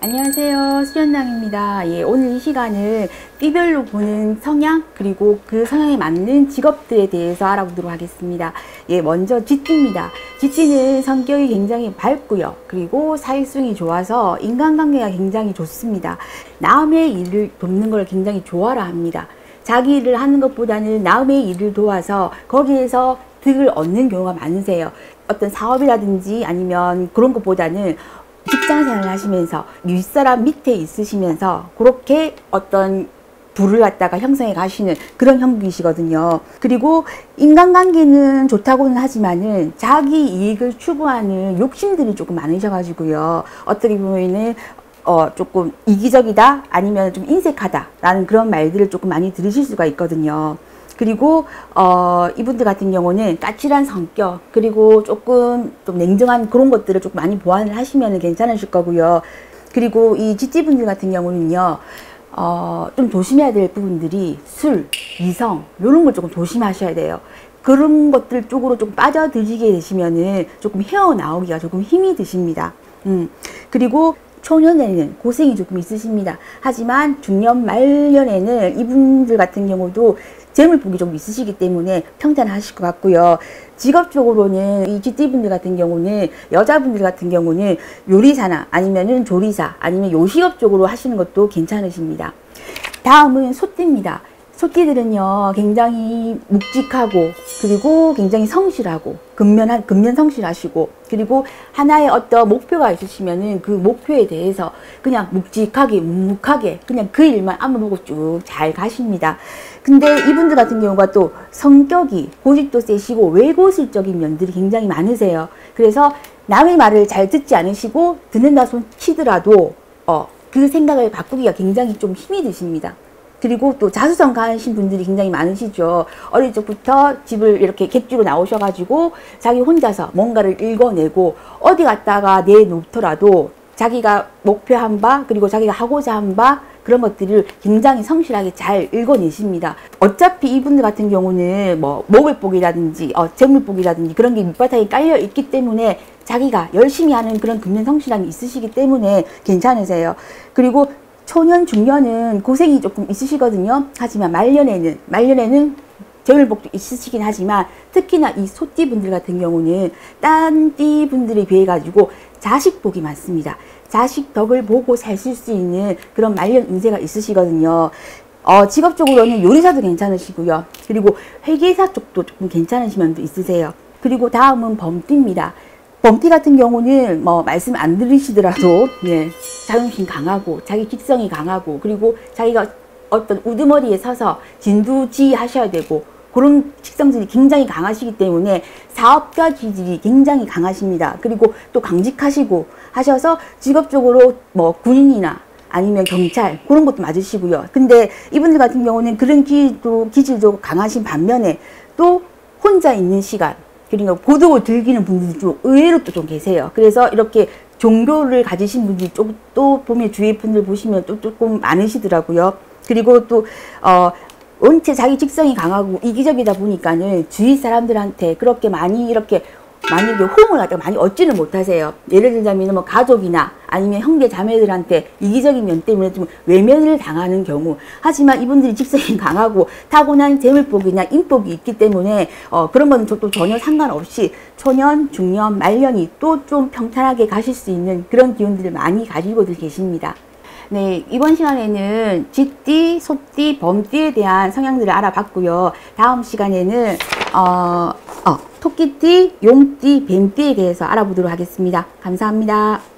안녕하세요, 수련남입니다. 오늘 이 시간은 띠별로 보는 성향 그리고 그 성향에 맞는 직업들에 대해서 알아보도록 하겠습니다. 먼저 쥐띠입니다. 쥐띠는 성격이 굉장히 밝고요, 그리고 사회성이 좋아서 인간관계가 굉장히 좋습니다. 남의 일을 돕는 걸 굉장히 좋아라 합니다. 자기 일을 하는 것보다는 남의 일을 도와서 거기에서 득을 얻는 경우가 많으세요. 어떤 사업이라든지 아니면 그런 것보다는 직장 생활을 하시면서 윗사람 밑에 있으시면서 그렇게 어떤 부를 갖다가 형성해 가시는 그런 형국이시거든요. 그리고 인간관계는 좋다고는 하지만은 자기 이익을 추구하는 욕심들이 조금 많으셔가지고요. 어떻게 보면은 조금 이기적이다 아니면 좀 인색하다 라는 그런 말들을 조금 많이 들으실 수가 있거든요. 그리고 이분들 같은 경우는 까칠한 성격 그리고 조금 좀 냉정한 그런 것들을 조금 많이 보완을 하시면 괜찮으실 거고요. 그리고 이 쥐띠분들 같은 경우는요, 좀 조심해야 될 부분들이 술, 이성 이런 걸 조금 조심하셔야 돼요. 그런 것들 쪽으로 좀 빠져드시게 되시면은 조금 헤어나오기가 조금 힘이 드십니다. 그리고 초년에는 고생이 조금 있으십니다. 하지만 중년 말년에는 이분들 같은 경우도 재물복이 좀 있으시기 때문에 평탄하실 것 같고요. 직업적으로는 이 쥐띠분들 같은 경우는, 여자분들 같은 경우는 요리사나 아니면은 조리사 아니면 요식업 쪽으로 하시는 것도 괜찮으십니다. 다음은 소띠입니다. 소띠들은요, 굉장히 묵직하고 그리고 굉장히 성실하고 근면 성실하시고, 그리고 하나의 어떤 목표가 있으시면은 그 목표에 대해서 그냥 묵직하게 묵묵하게 그냥 그 일만 아무보고 쭉 잘 가십니다. 근데 이분들 같은 경우가 또 성격이 고집도 세시고 외고술적인 면들이 굉장히 많으세요. 그래서 남의 말을 잘 듣지 않으시고 듣는다 손 치더라도 그 생각을 바꾸기가 굉장히 좀 힘이 드십니다. 그리고 또 자수성 가신 분들이 굉장히 많으시죠. 어릴 적부터 집을 이렇게 객주로 나오셔가지고 자기 혼자서 뭔가를 읽어내고 어디 갔다가 내놓더라도 자기가 목표한 바 그리고 자기가 하고자 한 바 그런 것들을 굉장히 성실하게 잘 읽어내십니다. 어차피 이분들 같은 경우는 뭐 목을복이라든지 재물복이라든지 그런 게 밑바탕에 깔려 있기 때문에 자기가 열심히 하는 그런 근면 성실함이 있으시기 때문에 괜찮으세요. 그리고 초년, 중년은 고생이 조금 있으시거든요. 하지만 말년에는 재물복도 있으시긴 하지만 특히나 이 소띠분들 같은 경우는 딴 띠분들에 비해 가지고 자식복이 많습니다. 자식 덕을 보고 사실 수 있는 그런 말년 운세가 있으시거든요. 직업적으로는 요리사도 괜찮으시고요. 그리고 회계사 쪽도 조금 괜찮으신 면도 있으세요. 그리고 다음은 범띠입니다. 범띠 같은 경우는 뭐 말씀 안 들으시더라도 자존심 강하고 자기 직성이 강하고 그리고 자기가 어떤 우두머리에 서서 진두지휘 하셔야 되고 그런 직성들이 굉장히 강하시기 때문에 사업가 기질이 굉장히 강하십니다. 그리고 또 강직하시고 하셔서 직업적으로 뭐 군인이나 아니면 경찰 그런 것도 맞으시고요. 근데 이분들 같은 경우는 그런 기질도 강하신 반면에 또 혼자 있는 시간 그러니까 고독을 즐기는 분들이 좀 의외로 또 좀 계세요. 그래서 이렇게 종교를 가지신 분들이 또 보면 주위 분들 보시면 또 조금 많으시더라고요. 그리고 또 원체 자기 직성이 강하고 이기적이다 보니까는 주위 사람들한테 그렇게 많이 이렇게 호응을 갖다가 많이 얻지는 못하세요. 예를 들자면 뭐 가족이나 아니면 형제 자매들한테 이기적인 면 때문에 좀 외면을 당하는 경우. 하지만 이분들이 직성이 강하고 타고난 재물복이나 인복이 있기 때문에 그런 거는 또 전혀 상관없이 초년, 중년, 말년이 또 좀 평탄하게 가실 수 있는 그런 기운들을 많이 가지고들 계십니다. 네, 이번 시간에는 쥐띠, 소띠, 범띠에 대한 성향들을 알아봤고요. 다음 시간에는 토끼띠, 용띠, 뱀띠에 대해서 알아보도록 하겠습니다. 감사합니다.